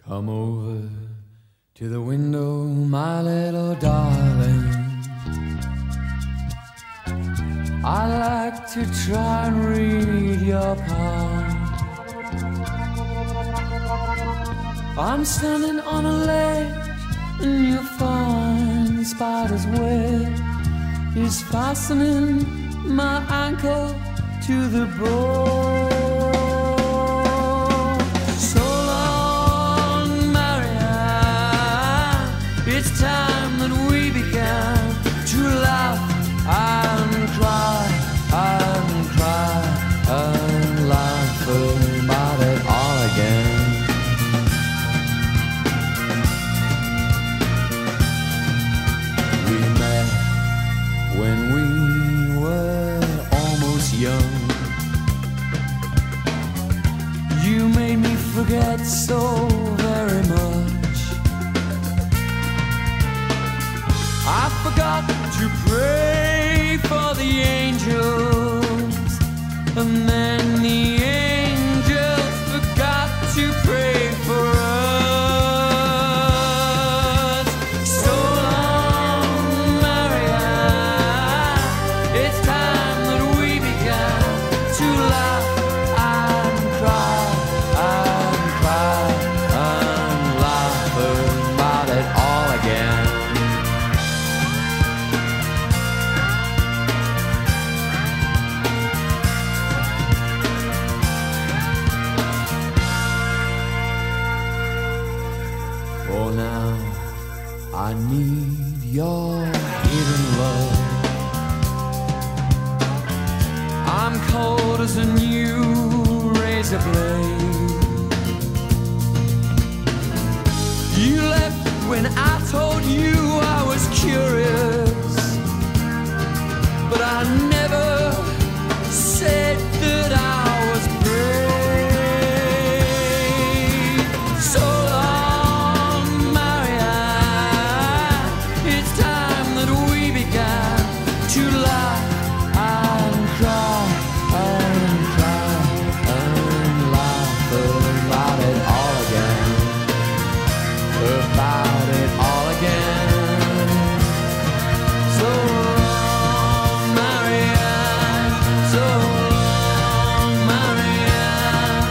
Come over to the window, my little darling. I like to try and read your palm. I'm standing on a ledge and you'll find spider's web is fastening my ankle to the bone. So long, Marianne, it's time that we began to laugh and cry and cry and laugh about it all again. We met when we were almost young. You made me forget so very much. I forgot to pray for the angels, and then the angels forgot to pray for us. So long, Marianne, it's time that we began to laugh and cry and cry and laugh about it all again. For now, I need your hidden love. I'm cold as a new razor blade. You left when I told you I was curious, but I never said that I was brave. So long, Marianne, it's time that we began to laugh and cry and cry and laugh about it all again. About it all again. So long, Marianne. So long, Marianne.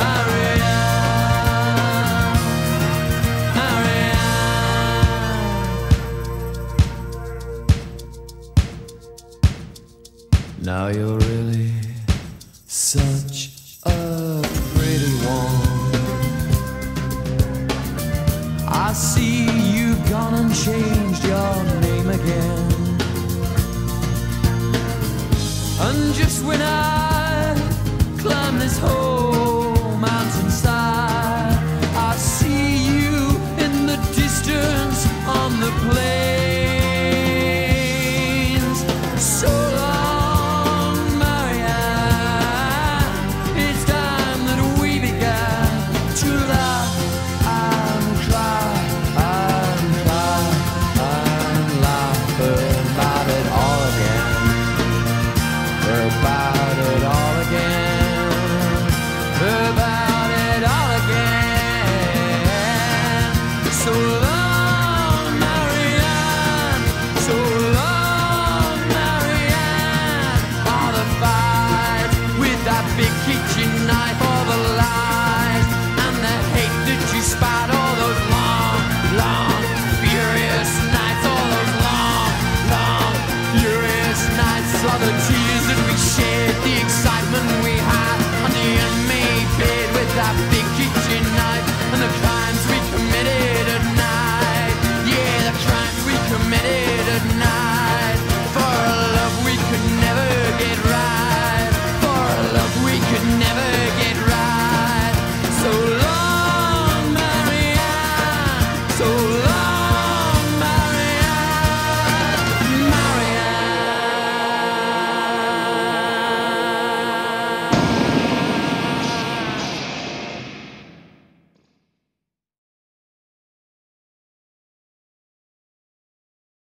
Marianne. Marianne. Now you're really such a pretty one. I see you've gone and changed your name again. And just when I climb this hole,